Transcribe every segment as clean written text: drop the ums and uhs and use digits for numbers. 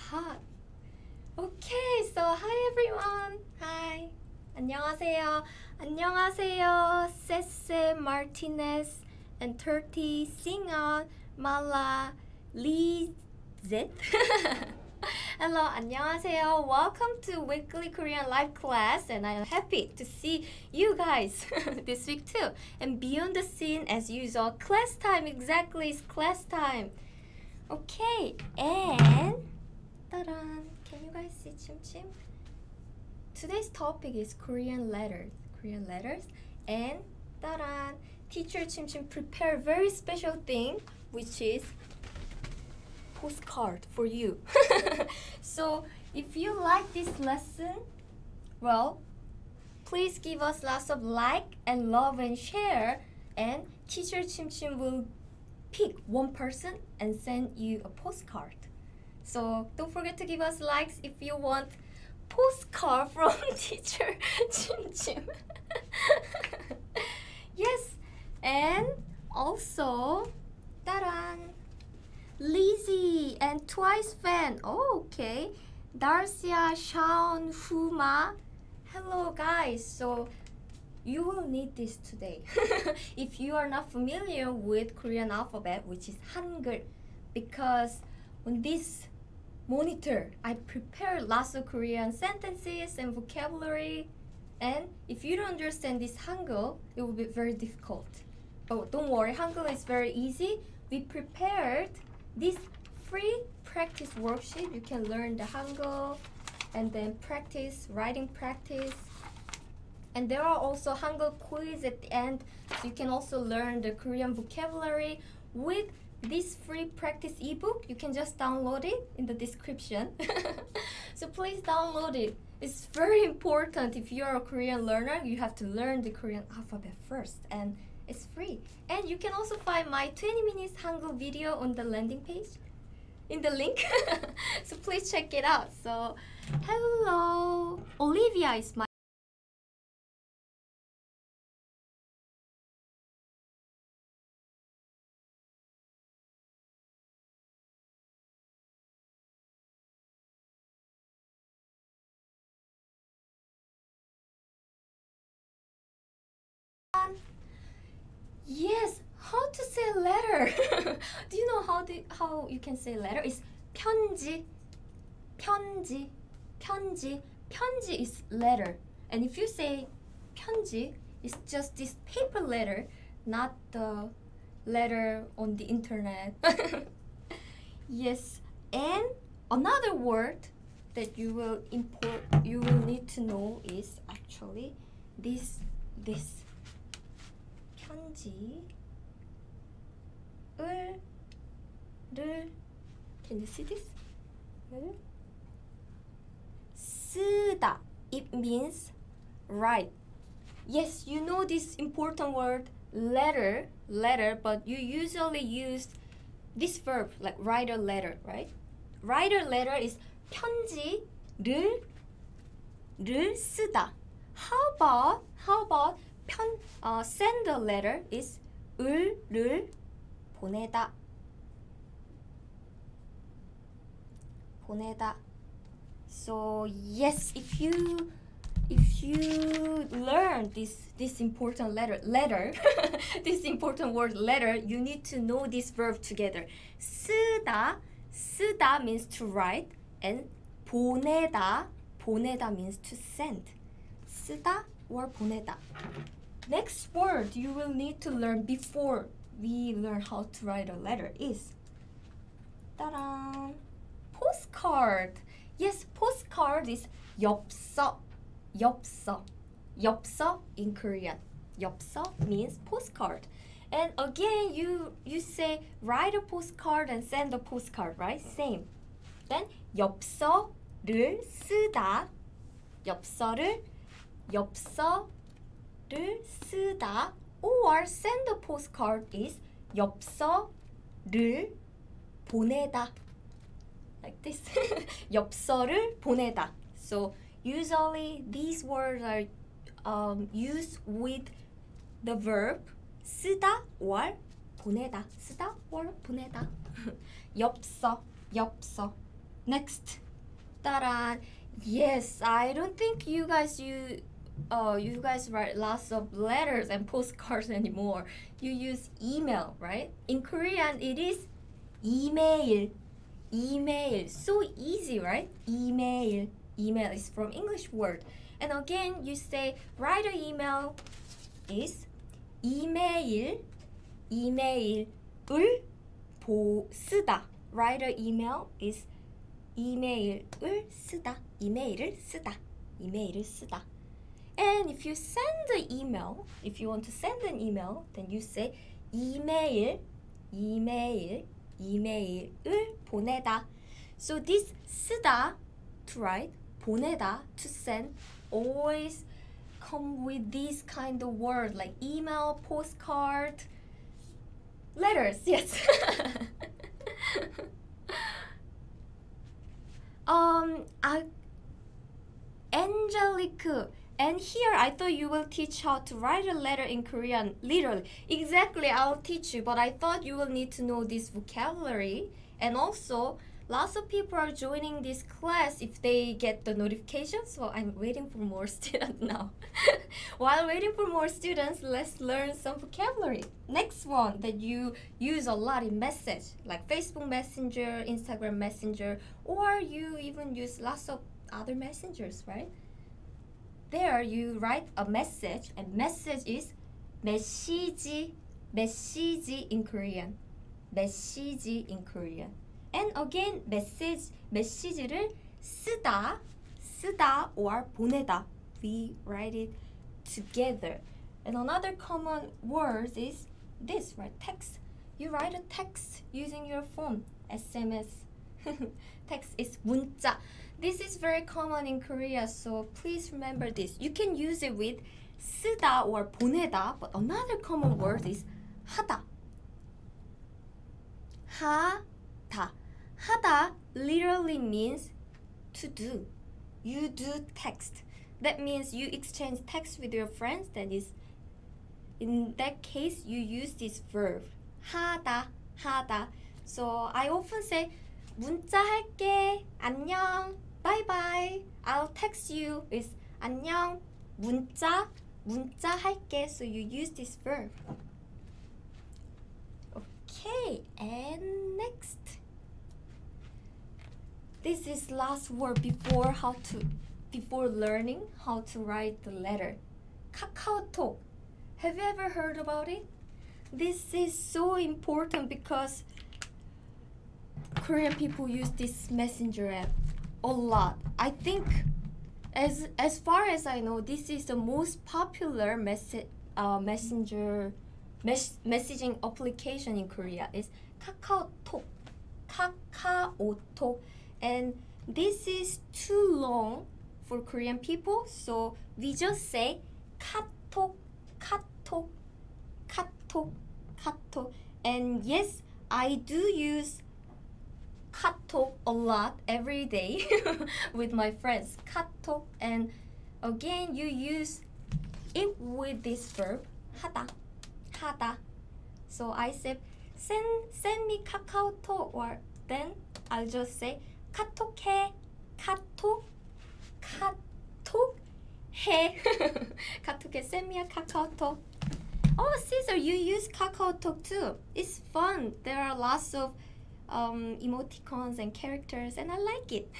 hot. Okay, so hi everyone. Hi. 안녕하세요. 안녕하세요. Cece Martinez and 30 singer Mala Lizet. Hello, 안녕하세요. Welcome to Weekly Korean Live class, and I'm happy to see you guys this week too. And beyond the scene, as usual, class time. Exactly, it's class time. Okay, and ta-da! Can you guys see Chim Chim? Today's topic is Korean letters. Korean letters, and ta-da! Teacher Chim Chim prepared a very special thing, which is postcard for you. So if you like this lesson, well, please give us lots of like and love and share, and teacher Chim Chim will pick one person and send you a postcard. So don't forget to give us likes if you want postcard from teacher Chim Chim. Yes, and also ta-da! Lizzie and Twice fan. Oh, okay. Darcia, Shaun, Huma. Hello, guys. So you will need this today. If you are not familiar with Korean alphabet, which is Hangul, because on this monitor, I prepared lots of Korean sentences and vocabulary. And if you don't understand this Hangul, it will be very difficult. But don't worry, Hangul is very easy. We prepared this free practice worksheet. You can learn the Hangul and then practice, writing practice. And there are also Hangul quiz at the end, so you can also learn the Korean vocabulary with this free practice ebook. You can just download it in the description. So please download it. It's very important. If you're a Korean learner, you have to learn the Korean alphabet first, and it's free. And you can also find my 20 minutes Hangul video on the landing page in the link. So please check it out. So hello, Olivia is my Yes, how to say letter? Do you know how you can say letter? It's 편지, 편지, 편지. 편지 is letter, and if you say 편지, it's just this paper letter, not the letter on the internet. Yes, and another word that you will need to know is actually this. 편지를 Can you see this? 쓰다. It means write. Yes, you know this important word letter, but you usually use this verb like write a letter, right? Write a letter is 편지를 쓰다. How about send a letter is 을을 보내다. So yes, if you learn this important letter this important word letter, you need to know this verb together. 쓰다 means to write, and 보내다 means to send. 쓰다 or 보내다. Next word you will need to learn before we learn how to write a letter is ta-da! Postcard. Yes, postcard is 엽서. 엽서 in Korean. 엽서 means postcard. And again, you say write a postcard and send a postcard, right? Same. Then 엽서를 쓰다. 엽서를 쓰다, or send a postcard is 엽서를 보내다. Like this. 엽서를 보내다. So usually these words are used with the verb 쓰다 or 보내다. 쓰다 or 보내다. 엽서. Next, 따란. Yes, I don't think you guys write lots of letters and postcards anymore. You use email, right? In Korean, it is email. Email. So easy, right? Email. Email is from English word. And again, you say write an email is email. email을 쓰다. Write an email is 이메일을 쓰다. 이메일을 쓰다. 이메일을 쓰다. And if you send an email, if you want to send an email, then you say 이메일을 보내다. So this 쓰다 to write, 보내다 to send always come with this kind of word like email, postcard, letters. Yes. Angelique. And here I thought you will teach how to write a letter in Korean, literally. Exactly, I'll teach you, but I thought you will need to know this vocabulary. And also, lots of people are joining this class if they get the notification, so I'm waiting for more students now. While waiting for more students, let's learn some vocabulary. Next one that you use a lot in message, like Facebook Messenger, Instagram Messenger, or you even use lots of other messengers, right? There you write a message, and message is 메시지, 메시지 in Korean. 메시지 in Korean. And again, 메시지를 쓰다 or 보내다. We write it together. And another common word is this, right? Text. You write a text using your phone, SMS. Text is 문자. This is very common in Korea, so please remember this. You can use it with 쓰다 or 보내다, but another common word is 하다. 하다. 하다 literally means to do. You do text. That means you exchange text with your friends. That is, in that case, you use this verb. 하다, 하다. So I often say, 문자 할게, 안녕, bye bye. I'll text you is 안녕, 문자 할게. So you use this verb. Okay, and next. This is last word before learning how to write the letter. KakaoTalk. Have you ever heard about it? This is so important because Korean people use this messenger app a lot. I think as far as I know, this is the most popular messaging application in Korea is KakaoTalk. KakaoTalk. And this is too long for Korean people, so we just say 카톡, 카톡, 카톡, 카톡. And yes, I do use 카톡 a lot every day with my friends. 카톡. And again, you use it with this verb 하다, 하다. So I said send me KakaoTalk, or then I'll just say 카톡해, 카톡, 카톡해. 카톡해, send me a KakaoTalk. Oh, Caesar, you use KakaoTalk too. It's fun. There are lots of emoticons and characters, and I like it.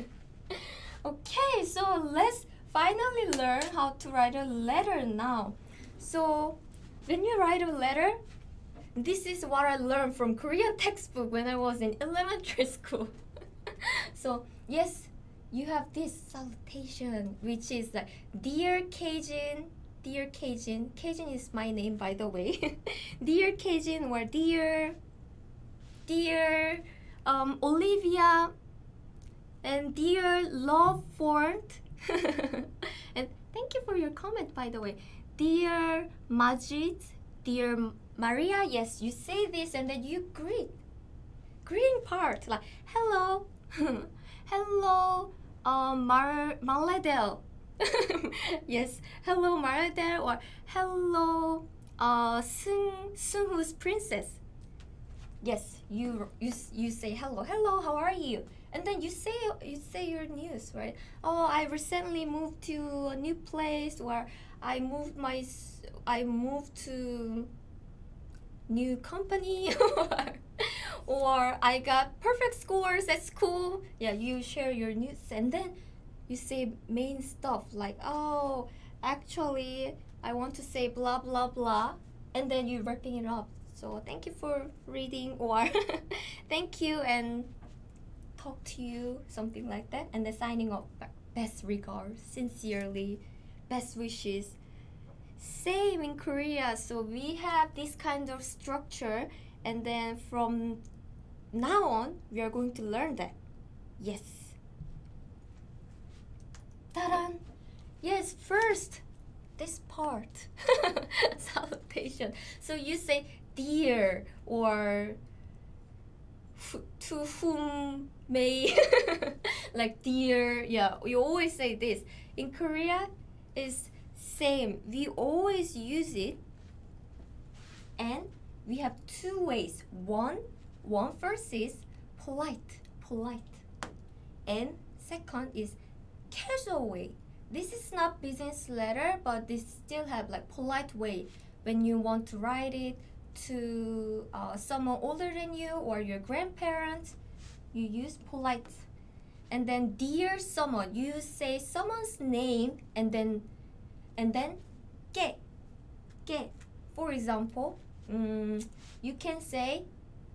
Okay, so let's finally learn how to write a letter now. So when you write a letter, this is what I learned from Korean textbook when I was in elementary school. So yes, you have this salutation, which is like Dear Keijin, Dear Keijin. Keijin is my name, by the way. Dear Keijin, or Dear Olivia, and Dear Love Font. And thank you for your comment, by the way. Dear Majid, Dear Maria. Yes, you say this and then you greeting part, like hello. Hello, Marledel. Yes, hello, Marledel, or hello, Seungwoo's princess. Yes, you say hello, how are you? And then you say your news, right? Oh, I recently moved to a new place, or I moved to new company, or I got perfect scores at school. Yeah, you share your news, and then you say main stuff like, oh, actually I want to say blah blah blah, and then you wrapping it up. So thank you for reading, or thank you and talk to you, something like that, and then signing off, best regards, sincerely, best wishes. Same in Korea, so we have this kind of structure, and then from now on we are going to learn that. Yes. Ta-da! Yes, first this part. Salutation. So you say dear, or to whom may, like dear. Yeah, you always say this. In Korea is same. We always use it, and we have two ways. One first is polite, and second is casual way. This is not business letter, but this still have like polite way. When you want to write it to someone older than you or your grandparents, you use polite. And then dear someone, you say someone's name and then 게. For example, you can say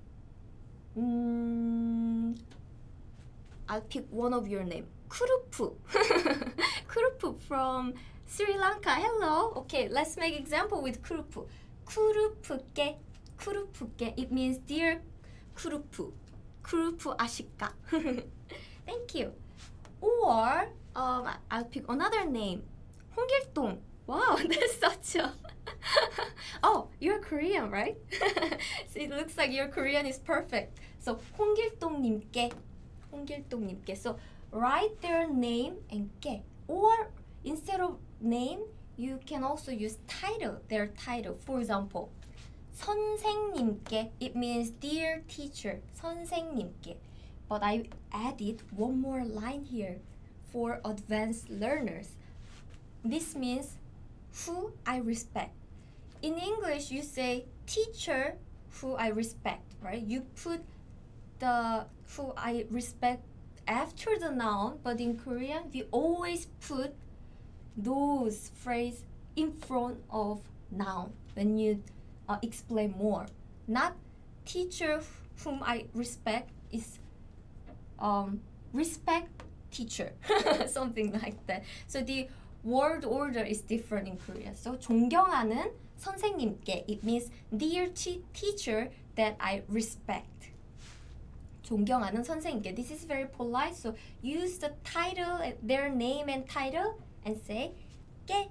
I'll pick one of your name. Kurupu. Kurupu from Sri Lanka. Hello. Okay, let's make example with Kurupu. Kurupuke. Kurupuke. It means dear Kurupu. Kurupu 아실까? Thank you. Or I'll pick another name. 홍길동. Wow, that's such a oh, you're Korean, right? So it looks like your Korean is perfect. So 홍길동님께. So write their name and 께. Or instead of name, you can also use title, their title. For example, 선생님께. It means dear teacher. 선생님께. But I added one more line here for advanced learners. This means who I respect. In English, you say teacher who I respect, right? You put the who I respect after the noun, but in Korean, we always put those phrase in front of noun when you explain more. Not teacher whom I respect is respect teacher, something like that. So the word order is different in Korea. So 존경하는 선생님께, it means dear teacher that I respect. 존경하는 선생님께. This is very polite. So use the title, their name and title, and say 께.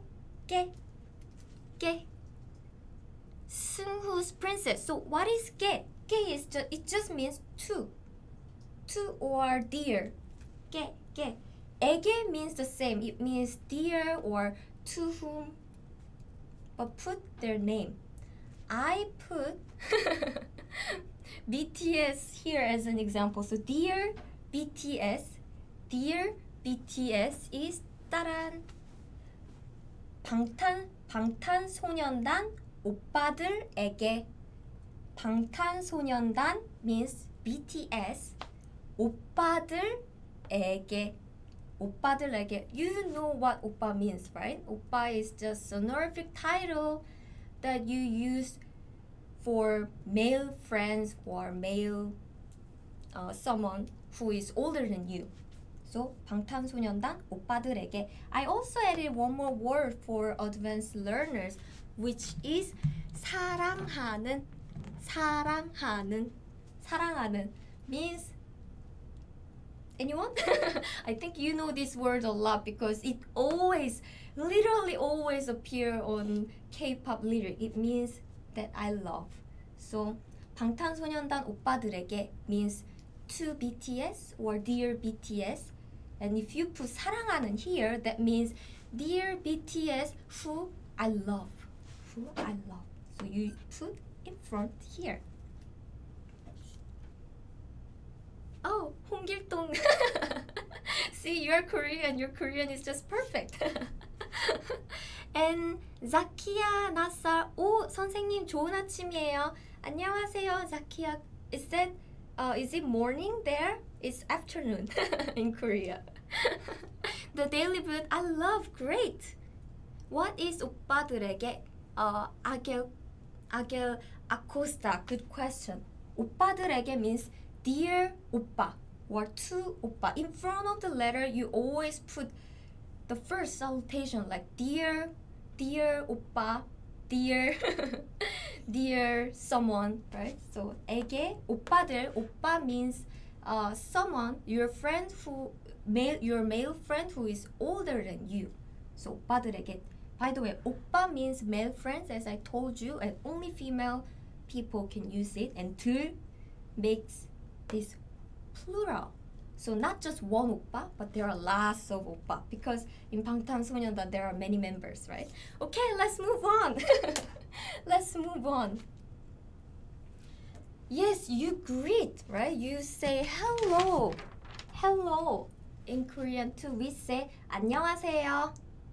승hu's princess. So what is 께? 께 is it just means to or dear. 께. 에게 means the same. It means dear or to whom, but put their name. I put BTS here as an example. So dear BTS is 따란 방탄소년단 오빠들에게. 방탄소년단 means BTS. 오빠들에게. You know what oppa means, right? Oppa is just an honorific title that you use for male friends or male someone who is older than you. So 방탄소년단 오빠들에게. I also added one more word for advanced learners, which is 사랑하는. 사랑하는 means, anyone? I think you know this word a lot because it literally always appear on K-pop lyric. It means that I love. So 방탄소년단 오빠들에게 means to BTS or dear BTS. And if you put 사랑하는 here, that means dear BTS who I love. So you put in front here. Oh, 홍길동. See, you're Korean. Your Korean is just perfect. And Zakia Nassar. 오, 선생님 좋은 아침이에요. 안녕하세요, Zakia. Is it morning there? It's afternoon in Korea. The Daily Booth. I love. Great. What is 오빠들에게 아겔 아코스타? Good question. 오빠들에게 means dear 오빠 or to 오빠. In front of the letter, you always put the first salutation like dear 오빠, dear dear someone, right? So 에게 오빠들. 오빠 means someone, your male friend who is older than you. So 오빠들에게. By the way, 오빠 means male friends, as I told you, and only female people can use it. And 들 makes this plural. So not just one 오빠, but there are lots of 오빠, because in 방탄소년단 there are many members, right? Okay, let's move on. Let's move on. Yes, you greet, right? You say hello. Hello. In Korean too, we say 안녕하세요.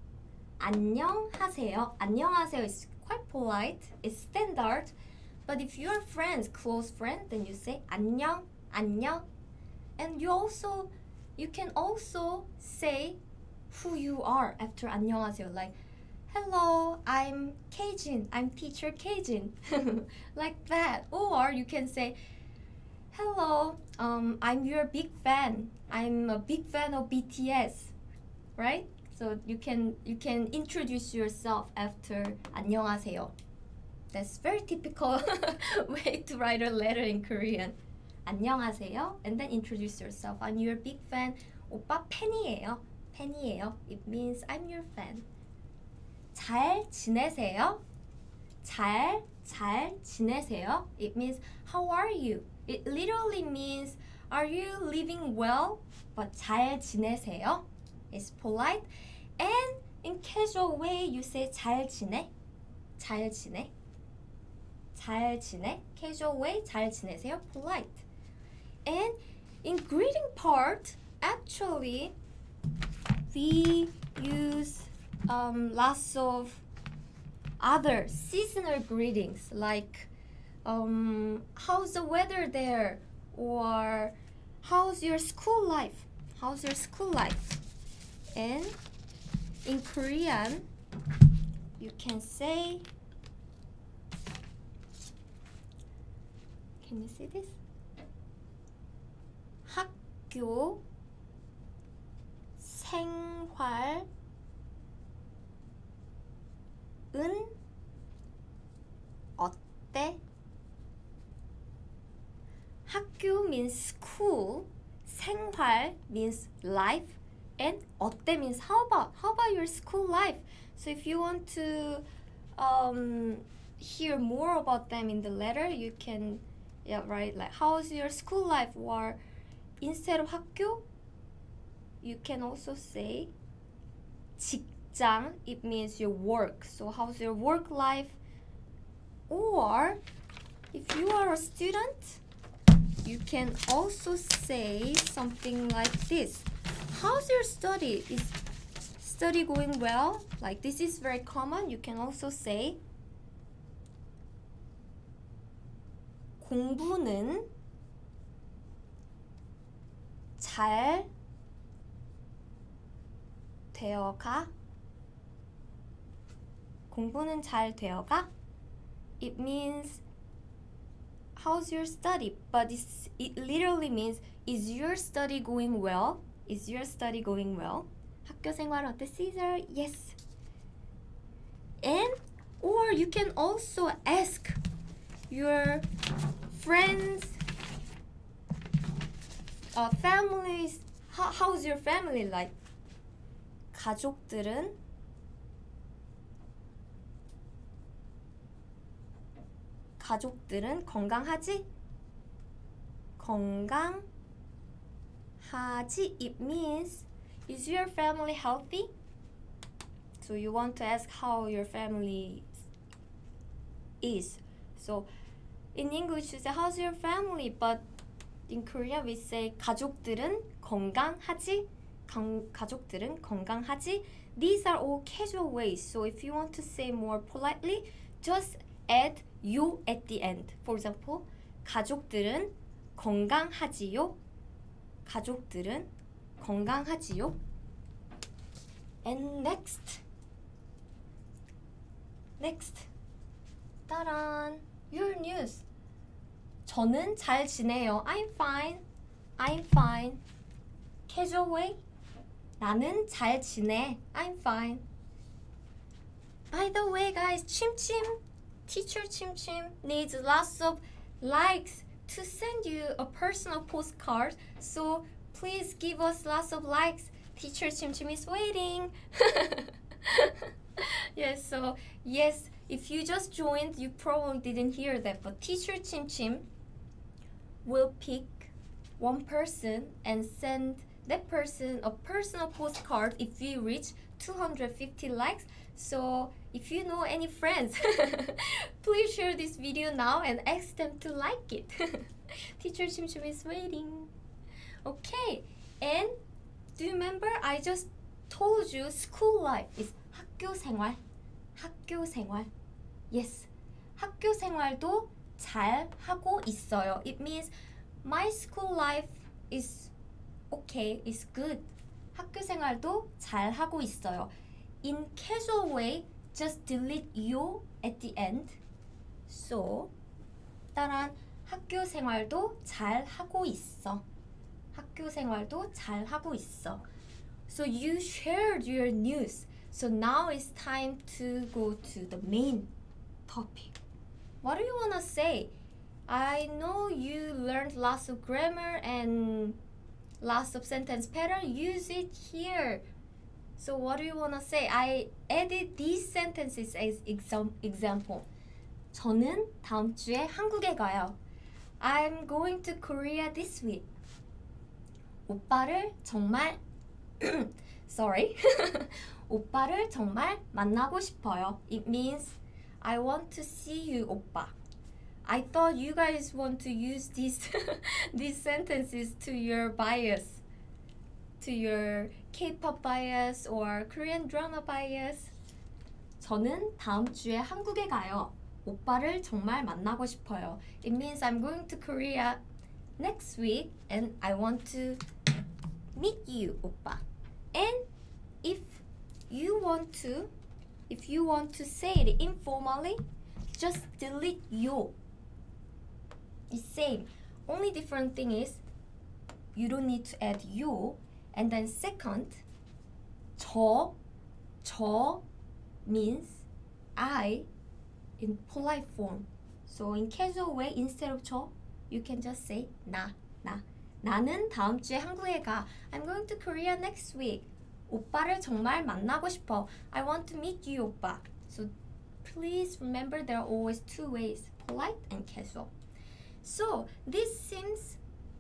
안녕하세요. 안녕하세요 is quite polite. It's standard. But if you're friends, close friend, then you say 안녕, 안녕. And you can also say who you are after 안녕하세요. Like, hello, I'm Keijin. I'm teacher Keijin. Like that. Or you can say, hello, I'm your big fan. I'm a big fan of BTS. Right? So you can introduce yourself after 안녕하세요. That's very typical way to write a letter in Korean. 안녕하세요, and then introduce yourself. I'm your big fan. 오빠 팬이에요. 팬이에요. It means I'm your fan. 잘 지내세요. 잘 지내세요. It means how are you? It literally means are you living well? But 잘 지내세요 is polite. And in casual way, you say 잘 지내. 잘 지내. 잘 지내. Casual way, 잘 지내세요. Polite. And in greeting part, actually, we use lots of other seasonal greetings like how's the weather there, or how's your school life? How's your school life? And in Korean, you can say, can you see this? 학교 생활은 어때? 학교 means school, 생활 means life, and 어때 means how about your school life? So if you want to hear more about them in the letter, you can write like how's your school life, or instead of 학교, you can also say 직장. It means your work. So how's your work life? Or if you are a student, you can also say something like this. How's your study? Is study going well? Like this is very common. You can also say 공부는 잘 되어가. 공부는 잘 되어가. It means how's your study? But it literally means is your study going well? Is your study going well? 학교 생활 어때, Caesar? Yes. And or you can also ask your friends, families, how's your family like? 가족들은 건강하지? 건강하지. It means is your family healthy? So you want to ask how your family is. So in English you say how's your family, but In Korean we say 가족들은 건강하지? 가족들은 건강하지? These are all casual ways. So if you want to say more politely, just add 요 at the end. For example, 가족들은 건강하지요? 가족들은 건강하지요? And next. 따란. Your news. 저는 잘 지내요. I'm fine. Casual way. 나는 잘 지내. I'm fine. By the way, guys, Chimchim, teacher Chimchim needs lots of likes to send you a personal postcard. So please give us lots of likes. Teacher Chimchim is waiting. Yes, if you just joined, you probably didn't hear that. But teacher Chimchim will pick one person and send that person a personal postcard if we reach 250 likes. So if you know any friends, please share this video now and ask them to like it. Teacher Chimchim is waiting. Okay, and do you remember I just told you school life is 학교 생활. Yes, 학교 생활도 잘 하고 있어요. It means my school life is okay, is good. 학교 생활도 잘 하고 있어요. In casual way, just delete 요 at the end. So, 따란 학교 생활도 잘 하고 있어. 학교 생활도 잘 하고 있어. So you shared your news. So now it's time to go to the main topic. What do you want to say? I know you learned lots of grammar and lots of sentence pattern. Use it here. So what do you want to say? I added these sentences as example. 저는 다음 주에 한국에 가요. I'm going to Korea this week. 오빠를 정말 sorry. 오빠를 정말 만나고 싶어요. It means I want to see you, 오빠. I thought you guys want to use these these sentences to your bias, to your K-pop bias or Korean drama bias. 저는 다음 주에 한국에 가요. 오빠를 정말 만나고 싶어요. It means I'm going to Korea next week and I want to meet you, 오빠. And if you want to say it informally, just delete 요. It's same. Only different thing is you don't need to add 요. And then second, 저 means I in polite form. So in casual way, instead of 저, you can just say 나. 나는 다음 주에 한국에 가. I'm going to Korea next week. 오빠를 정말 만나고 싶어. I want to meet you, 오빠. So please remember there are always two ways, polite and casual. So this seems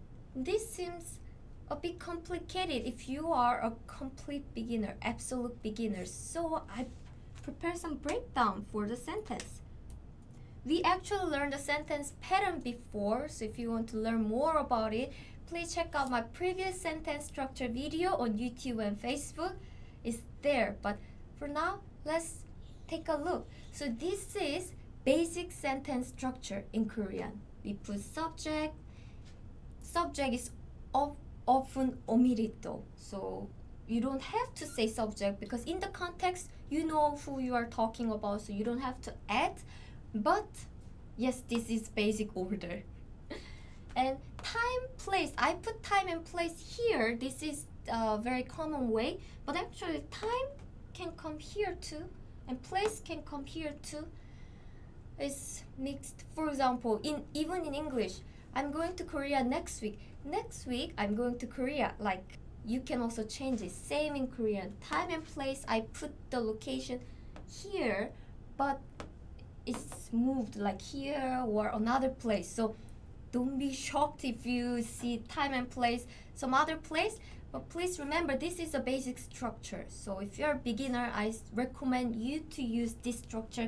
a bit complicated if you are a complete beginner, absolute beginner. So I prepared some breakdown for the sentence. We actually learned the sentence pattern before, so if you want to learn more about it, please check out my previous sentence structure video on YouTube and Facebook. It's there, but for now, let's take a look. So this is basic sentence structure in Korean. We put subject. Subject is often omitted though, so you don't have to say subject because in the context, you know who you are talking about, so you don't have to add. But yes, this is basic order. And time, place, I put time and place here. This is a very common way, but actually time can come here too and place can come here too. It's mixed. For example, even in English, I'm going to Korea next week. Next week I'm going to Korea. Like, you can also change it. Same in Korean. Time and place, I put the location here, but it's moved like here or another place. So don't be shocked if you see time and place some other place. But please remember, this is a basic structure. So if you're a beginner, I recommend you to use this structure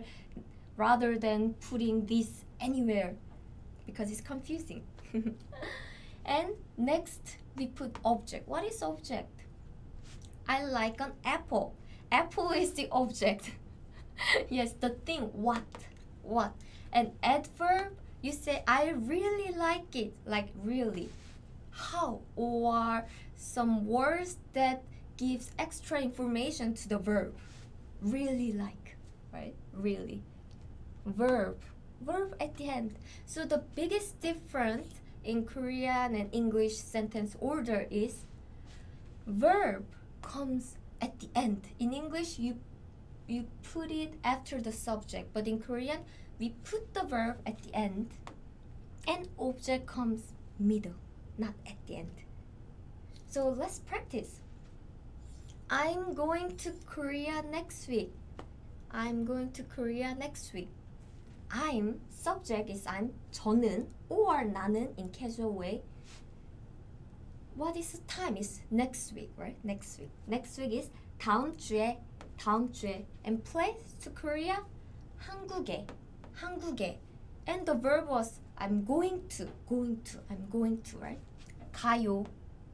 rather than putting this anywhere because it's confusing. And next we put object. What is object? I like an apple. Apple is the object. Yes, the thing. What? And adverb, you say I really like it. Like really. How? Or some words that gives extra information to the verb. Really like, right? Really. Verb at the end. So the biggest difference in Korean and English sentence order is verb comes at the end. In English, you put it after the subject, but in Korean, we put the verb at the end, and object comes middle, not at the end. So let's practice. I'm going to Korea next week. I'm going to Korea next week. I'm, subject is I'm, 저는, or 나는 in casual way. What is the time? Is next week, right? Next week. Next week is 다음 주에. And place to Korea, 한국에. And the verb was I'm going to, right? 가요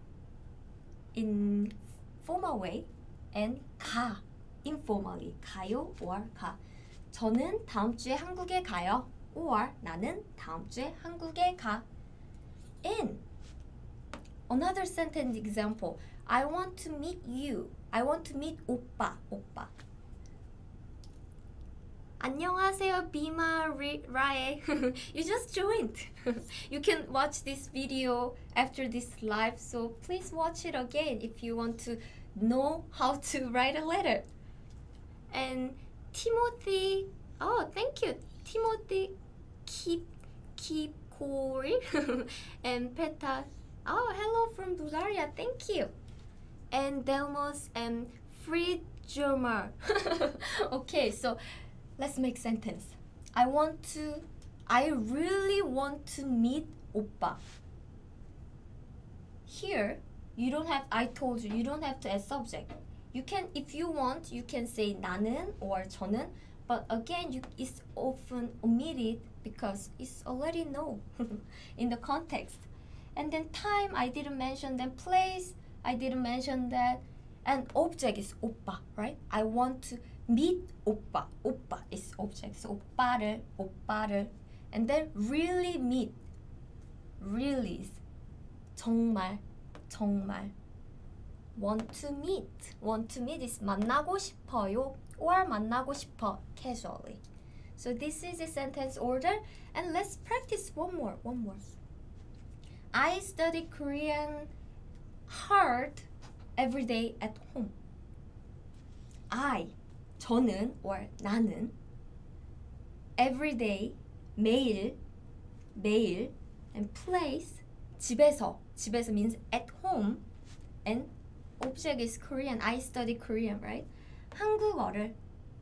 in formal way, and 가 informally. 가요 or 가. 저는 다음 주에 한국에 가요. Or 나는 다음 주에 한국에 가. And another sentence example. I want to meet you. I want to meet 오빠. 안녕하세요, 비마 라에. You just joined. You can watch this video after this live, so please watch it again if you want to know how to write a letter. And Timothy, oh, thank you, Timothy Kipkori and Peta. Oh, hello from Bulgaria, thank you. And Delmos and Friedgermer. Okay, so let's make sentence. I really want to meet 오빠. Here, you don't have, I told you don't have to add subject. You can, if you want, you can say 나는 or 저는, but again, it's often omitted because it's already no in the context. And then time, I didn't mention. Then place, I didn't mention that. And object is 오빠, right? I want to meet 오빠. 오빠 is object. So 오빠를. And then really meet. Really is 정말. Want to meet is 만나고 싶어요 or 만나고 싶어 casually. So this is the sentence order, and let's practice one more. I study Korean hard every day at home. 저는 or 나는 every day 매일 and place 집에서 means at home, and object is Korean. I study Korean, right? 한국어를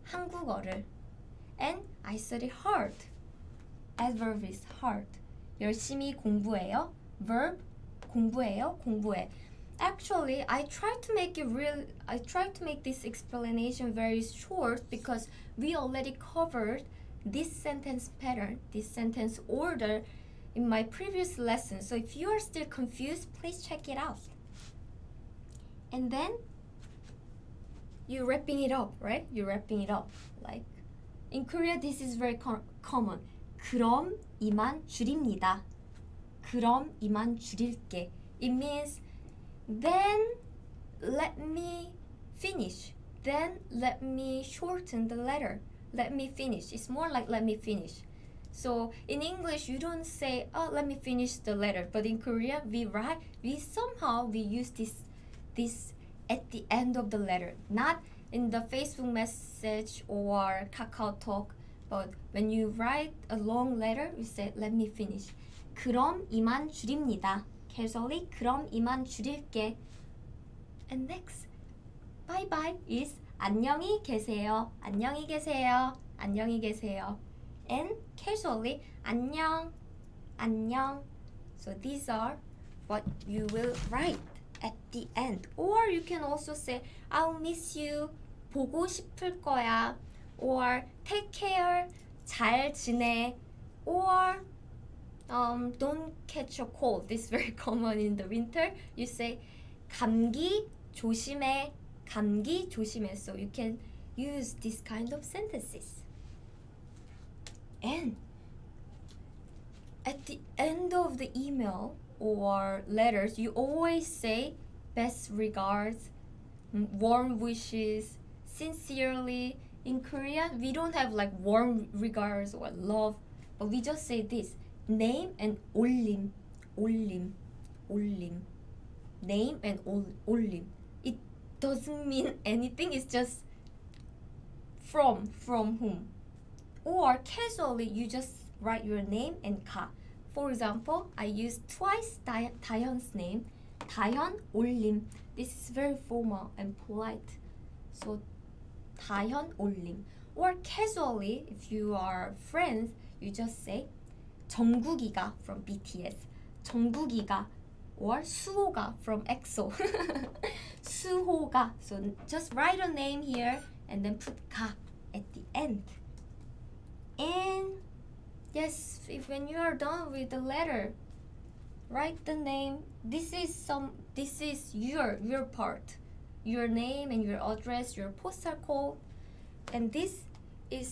and I study hard. Adverb is hard. 열심히 공부해요. Verb 공부해. Actually, I tried to make this explanation very short because we already covered this sentence pattern, this sentence order in my previous lesson. So if you are still confused, please check it out. And then you're wrapping it up, right? Like in Korea, this is very common. 그럼 이만 줄입니다. 그럼 이만 줄일게. It means then let me finish. Then let me shorten the letter. Let me finish. It's more like let me finish. So in English, you don't say, oh, let me finish the letter. But in Korea, we use this at the end of the letter. Not in the Facebook message or KakaoTalk. But when you write a long letter, you say, let me finish. 그럼 이만 줄입니다. Casually, 그럼 이만 줄일게. And next, bye-bye is 안녕히 계세요. And casually, 안녕. So these are what you will write at the end. Or you can also say, I'll miss you. 보고 싶을 거야. Or take care. 잘 지내. Or don't catch a cold. This is very common in the winter. You say 감기 조심해. 감기 조심해. So you can use this kind of sentences. And at the end of the email or letters, you always say best regards, warm wishes, sincerely. In Korean, we don't have like warm regards or love, but we just say this. Name and 올림, 올림, 올림. Name and 올림. It doesn't mean anything. It's just from whom. Or casually, you just write your name and 가. For example, I use twice 다현's name. 다현 올림. This is very formal and polite. So 다현 올림. Or casually, if you are friends, you just say 정국이가 from BTS. 정국이가 or 수호가 from EXO. 수호가. So just write a name here and then put 가 at the end. And yes, when you are done with the letter, write the name. This is your part. Your name and your address, your postal code. And this is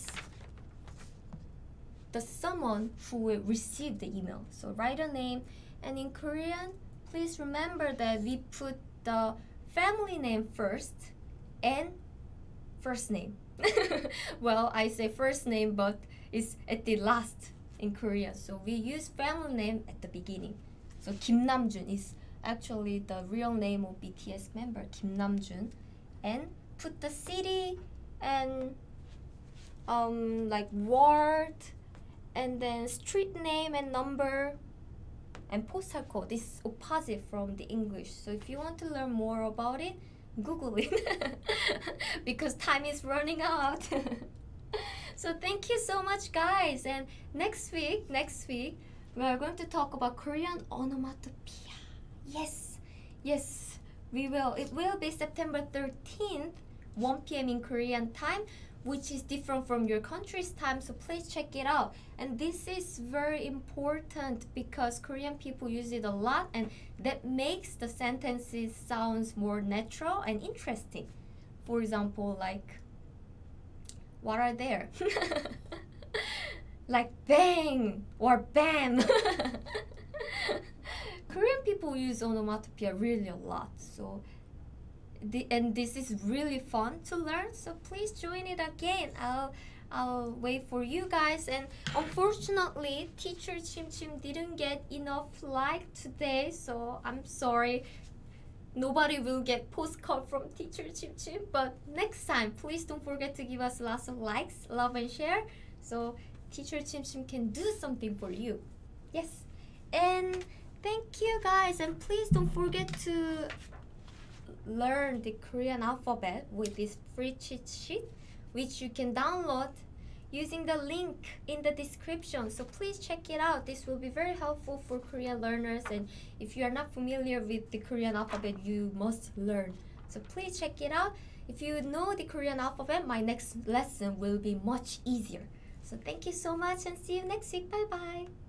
the someone who will receive the email. So write a name. And in Korean, please remember that we put the family name first and first name. Well, I say first name, but it's at the last in Korea. So we use family name at the beginning. So Kim Namjoon is actually the real name of BTS member, Kim Namjoon. And put the city and like word and then street name and number and postal code. This is opposite from the English. So if you want to learn more about it, Google it because time is running out. So thank you so much, guys. And next week we are going to talk about Korean onomatopoeia. Yes, we will. It will be September 13th, 1 p.m. in Korean time, which is different from your country's time, so please check it out. And this is very important because Korean people use it a lot, and that makes the sentences sounds more natural and interesting. For example, like, what are there? Like bang or bam. Korean people use onomatopoeia really a lot, so and this is really fun to learn, so please join it again. I'll wait for you guys. And unfortunately, teacher Chim didn't get enough like today, so I'm sorry. Nobody will get postcard from teacher Chim, but next time, please don't forget to give us lots of likes, love, and share, so teacher Chim can do something for you. Yes, and thank you guys, and please don't forget to learn the Korean alphabet with this free cheat sheet, which you can download using the link in the description. So please check it out. This will be very helpful for Korean learners, and if you are not familiar with the Korean alphabet, you must learn. So please check it out. If you know the Korean alphabet, my next lesson will be much easier. So thank you so much and see you next week. Bye bye.